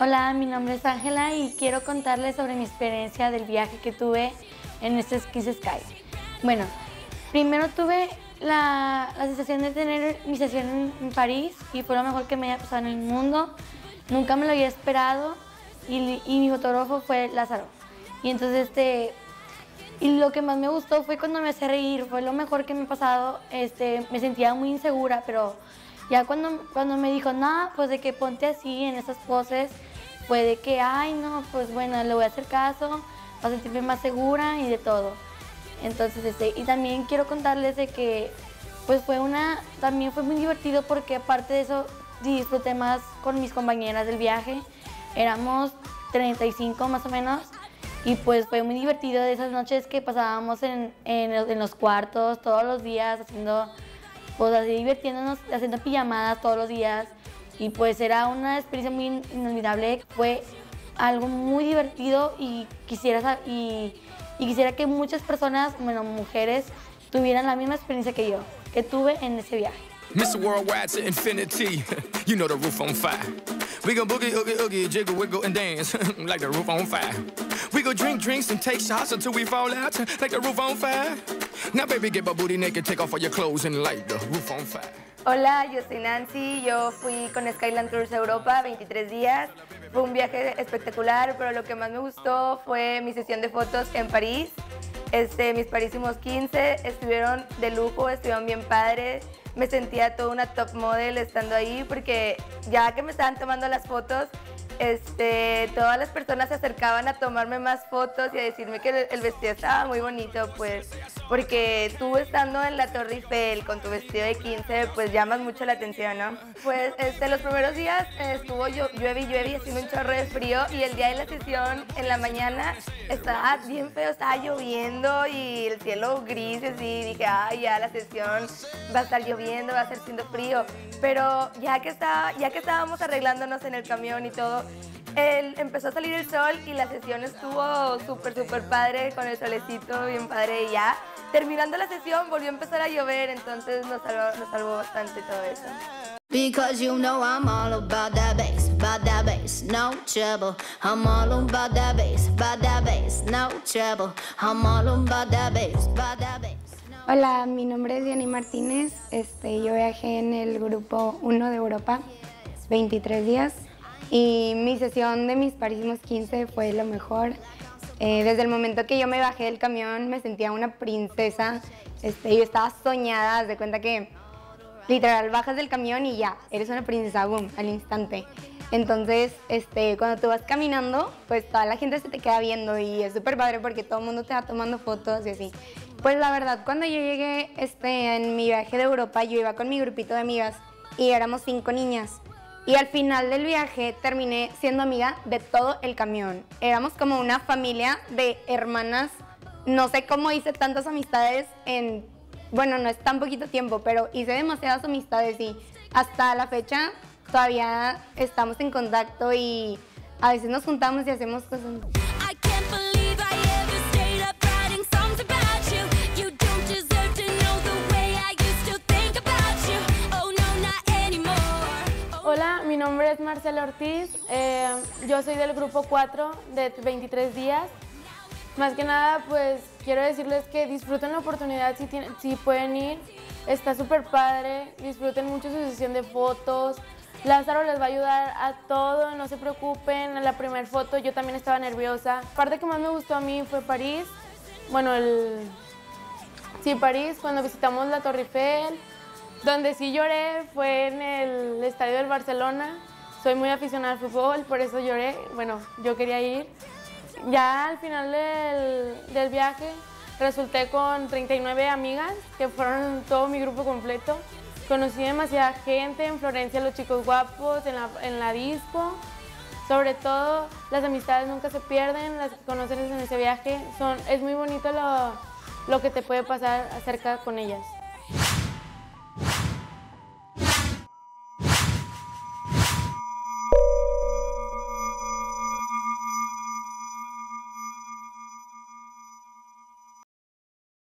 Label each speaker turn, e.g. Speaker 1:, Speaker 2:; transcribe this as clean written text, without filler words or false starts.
Speaker 1: Hola, mi nombre es Ángela y quiero contarles sobre mi experiencia del viaje que tuve en este Kiss Sky. Bueno, primero tuve la sensación de tener mi sesión en París y fue lo mejor que me haya pasado en el mundo. Nunca me lo había esperado y mi fotógrafo fue Lázaro. Y entonces y lo que más me gustó fue cuando me hacía reír, fue lo mejor que me ha pasado. Me sentía muy insegura, pero ya cuando me dijo, no, pues de que ponte así en esas poses, fue de que, ay, no, pues bueno, le voy a hacer caso, para sentirme más segura y de todo. Entonces, y también quiero contarles de que, pues también fue muy divertido porque aparte de eso, disfruté más con mis compañeras del viaje. Éramos 35 más o menos. Y pues fue muy divertido de esas noches que pasábamos en los cuartos todos los días, pues así divirtiéndonos, haciendo pijamadas todos los días. Y pues era una experiencia muy inolvidable, fue algo muy divertido y quisiera que muchas personas, bueno, mujeres, tuvieran la misma experiencia que tuve en ese viaje.
Speaker 2: Mr. Worldwide to infinity, you know the roof on fire. We gon' boogie, oogie, oogie, jiggle, wiggle, and dance like the roof on fire. We go drink drinks and take shots until we fall out like the roof on fire. Now baby, get my booty naked, take off all your clothes and light the roof on fire.
Speaker 3: Hola, yo soy Nancy, yo fui con Skyland Tours Europa 23 días. Fue un viaje espectacular, pero lo que más me gustó fue mi sesión de fotos en París. Mis parísimos 15 estuvieron de lujo, estuvieron bien padres. Me sentía toda una top model estando ahí porque ya que me estaban tomando las fotos, todas las personas se acercaban a tomarme más fotos y a decirme que el vestido estaba muy bonito, pues porque tú estando en la Torre Eiffel con tu vestido de 15, pues llamas mucho la atención, ¿no? Pues los primeros días estuvo llueve y llueve y haciendo un chorro de frío, y el día de la sesión en la mañana estaba bien feo, estaba lloviendo y el cielo gris, así dije, ay, ya la sesión va a estar lloviendo, va a estar haciendo frío, pero ya que estábamos arreglándonos en el camión y todo, empezó a salir el sol y la sesión estuvo súper padre, con el solecito bien padre, y ya terminando la sesión volvió a empezar a llover, entonces nos salvó bastante todo eso.
Speaker 4: Because you know I'm all about that bass, no trouble. I'm all about that bass, no trouble. I'm all about that bass.
Speaker 5: Hola, mi nombre es Diany Martínez. Yo viajé en el grupo 1 de Europa 23 días y mi sesión de mis parísimos 15 fue lo mejor. Desde el momento que yo me bajé del camión me sentía una princesa. Yo estaba soñada, haz de cuenta que literal bajas del camión y ya, eres una princesa, boom, al instante. Entonces, cuando tú vas caminando, pues toda la gente se te queda viendo y es súper padre porque todo el mundo te va tomando fotos y así. Pues la verdad, cuando yo llegué en mi viaje de Europa, yo iba con mi grupito de amigas y éramos 5 niñas. Y al final del viaje terminé siendo amiga de todo el camión. Éramos como una familia de hermanas. No sé cómo hice tantas amistades bueno, no es tan poquito tiempo, pero hice demasiadas amistades y hasta la fecha todavía estamos en contacto y a veces nos juntamos y hacemos cosas.
Speaker 6: Hola, mi nombre es Marcela Ortiz, yo soy del grupo 4 de 23 días. Más que nada, pues quiero decirles que disfruten la oportunidad si pueden ir, está súper padre, disfruten mucho su sesión de fotos. Lázaro les va a ayudar a todo, no se preocupen. En la primera foto yo también estaba nerviosa. La parte que más me gustó a mí fue París, bueno, París, cuando visitamos la Torre Eiffel. Donde sí lloré fue en el estadio del Barcelona. Soy muy aficionada al fútbol, por eso lloré. Bueno, yo quería ir. Ya al final del viaje resulté con 39 amigas, que fueron todo mi grupo completo. Conocí demasiada gente en Florencia, los chicos guapos, en la disco. Sobre todo, las amistades nunca se pierden, las que conoces en ese viaje. Es muy bonito lo que te puede pasar acerca con ellas.